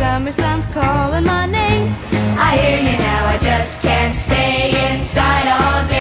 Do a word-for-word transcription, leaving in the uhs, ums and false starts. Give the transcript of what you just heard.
summer sun's calling my name. I hear you now, I just can't